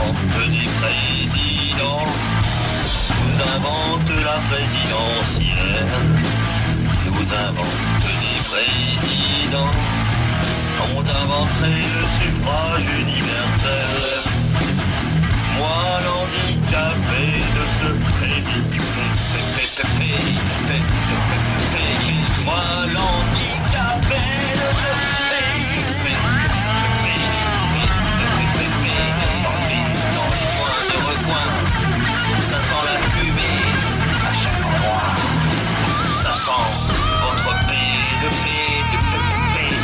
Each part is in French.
invente des présidents, nous invente la présidentielle, nous invente des présidents, on inventerait le suffrage universel. Moi l'handicapé de ce pays, moi l'handicapé de ce pays, ça sent vite dans les coins de recoins, ça sent la fumée à chaque endroit, ça sent votre paix de paix, de paix,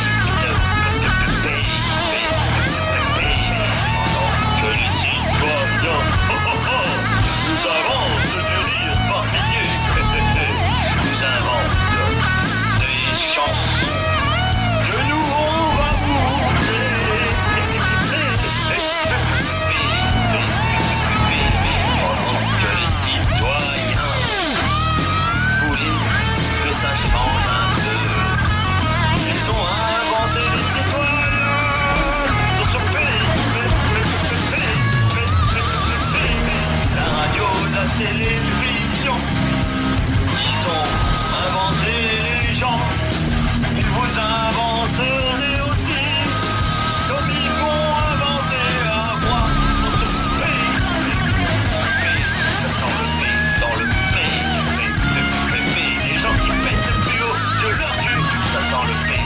pendant que les citoyens nous inventent du rire par milliers, nous inventent des chansons que nous on va boucler. Pendant que les citoyens voulaient que ça change un peu, ils ont inventé des citoyens dans ce pays. La radio, la télévision, ils ont inventé les gens, ils vous inventeraient aussi, comme ils vont inventer à moi dans ce pays. Ça sent le pays dans le pays, les gens qui pètent le plus haut de leur cul, ça sent le pays,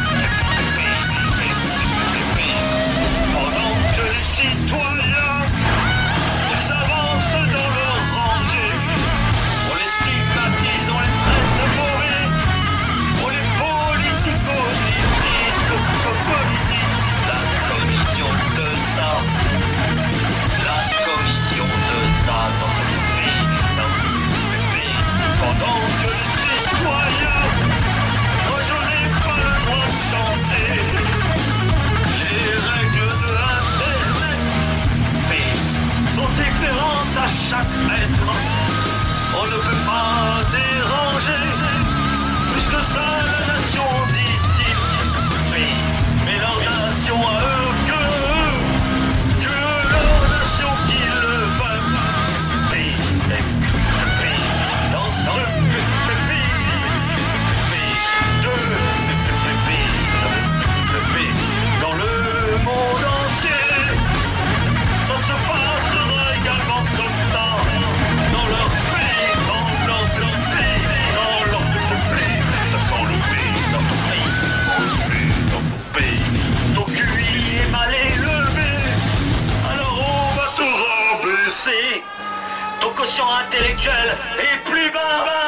pendant que les citoyens, ils avancent dans leur rangée, on les stigmatise, on les traite de mauvais, on les politico-politisent, la commission de ça, la commission de ça dans le pays, pendant que les citoyens, moi je n'ai pas le droit de chanter les règles de Internet sont différentes à chaque mètre. On ne peut pas déranger, puisque ça la nation disent-ils. Mais leur nation à eux, que leur nation qui le veulent. Dans ce dans le monde entier, ça se passera également comme ça, dans leur pays, dans leur pays, ça sent le pays, dans ton pays, ça sent le pays, dans ton pays. Ton QI est mal élevé, alors on va te rabaisser. Ton quotient intellectuel est plus bas.